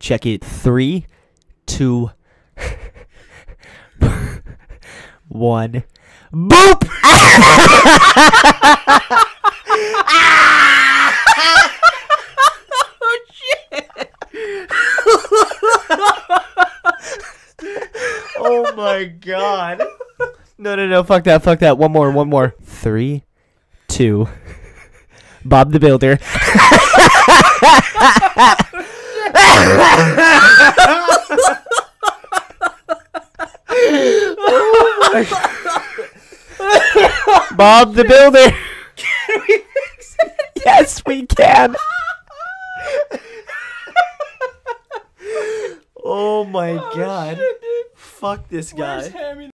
Check it. 3, 2, 1. Boop! Oh shit! Oh my god. No. Fuck that. One more. 3, 2. Bob the Builder. Bob the Builder. Can we fix it? Yes, we can. Oh my god. Shit, dude. Fuck this guy. Where's Hammy?